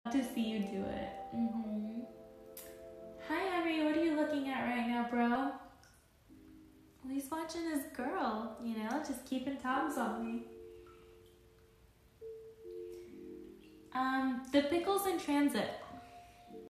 To see you do it. Hi, Henry. What are you looking at right now, bro? Well, he's watching his girl, you know, just keeping tabs on me. The pickle's in transit.